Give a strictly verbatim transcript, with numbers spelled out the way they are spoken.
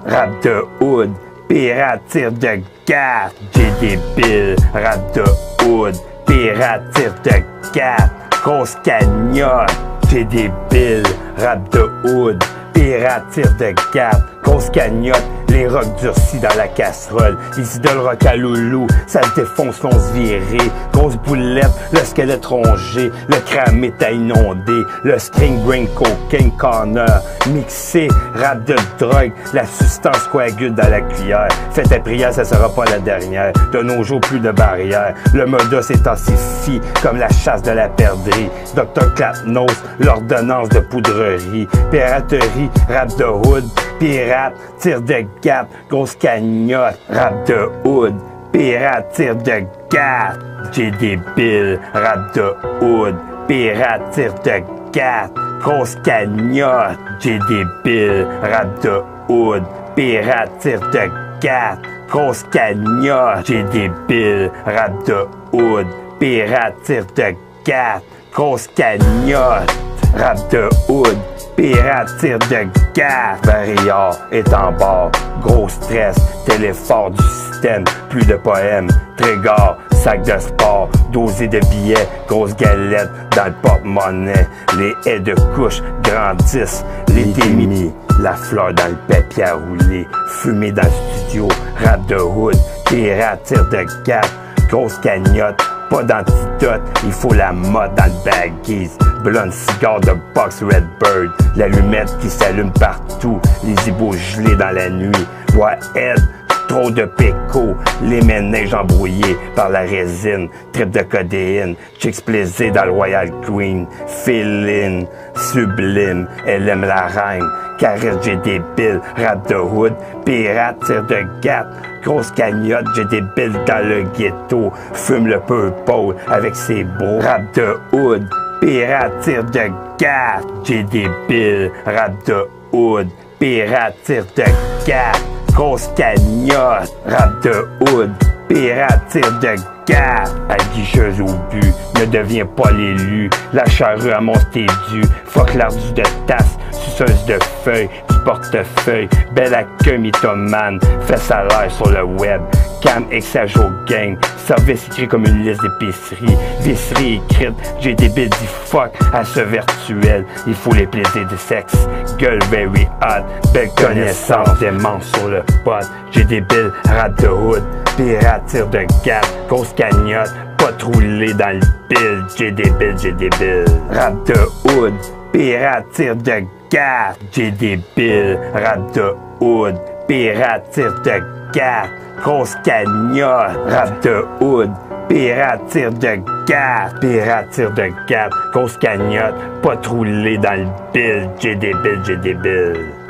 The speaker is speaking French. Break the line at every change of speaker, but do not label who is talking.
rap de hood, pirate tire de carte, j'ai des billes, rap de hood, pirate tire de carte, grosse cagnotte, j'ai des billes, rap de hood, pirate tire de carte, grosse cagnotte, les rocs durcis dans la casserole, les idoles rock à loulou, ça le défonce, l'on se virer, grosse boulette, le squelette rongé, le crâne est à inonder, le string green cocaine corner, mixé, rap de drogue, la substance coagule dans la cuillère, fais ta prière, ça sera pas la dernière, de nos jours plus de barrières, le moda s'intensifie comme la chasse de la perdrix, docteur Clapnos, l'ordonnance de poudrerie, piraterie, rap de hood, pirate, tire de gap, grosse cagnotte, rap de hood, pirate, tire de gap, j'ai des billes, rap de hood, pirate, tire de gap, grosse cagnotte, j'ai des billes, rap de hood, pirate, tire de gap, grosse cagnotte, j'ai des billes, rap de hood, pirate, tire de gap, grosse cagnotte, rap de hood, pirate tire de gaffe, Barillard est en bord, gros stress, téléphore du système, plus de poèmes, trégor, sac de sport, dosé de billets, grosse galette dans le porte-monnaie, les haies de couche grandissent, les démis, la fleur dans le papier à rouler, fumée dans le studio, rap de hood, pirate tire de gaffe, grosse cagnotte, pas d'antidote, il faut la mode dans le baggies. Blonde cigare de box Redbird, l'allumette qui s'allume partout, les hiboux gelés dans la nuit. Warhead, trop de péco, les ménages embrouillés par la résine, trip de codéine, chicks plaisir dans le Royal Queen, Féline, sublime, elle aime la reine, caresse j'ai des billes, rap de hood, pirate tire de gap, grosse cagnotte, j'ai des billes dans le ghetto, fume le purple avec ses bros, rap de hood, pirate tire de gap, j'ai des billes, rap de hood, pirate tire de gap, grosse cagnotte, rap de hood, pirate tire de gap, aguicheuse au but, ne deviens pas l'élu, la charrue à mon dû, fuck l'ardu de tasse, suceuse de feuilles, du portefeuille, bel accueil mythomane, fait salaire sur le web, cam exajo gang, service écrit comme une liste d'épicerie, visserie écrite, j'ai des billes du fuck à ce virtuel, il faut les plaisirs de sexe, gueule very hot, belle connaissance, démence sur le pot, j'ai des billes, rap de hood, pirate tire de gap, grosse cagnotte, pas roulé dans le bill, j'ai des billes, j'ai des billes, rap de hood, pirate tire de gap, j'ai des billes, rap de hood, pirate tire de gap, grosse cagnotte, rap de hood, pirate tire de gap, pirate tire de gap, grosse cagnotte, pas roulé dans le bill, j'ai des billes, j'ai des billes.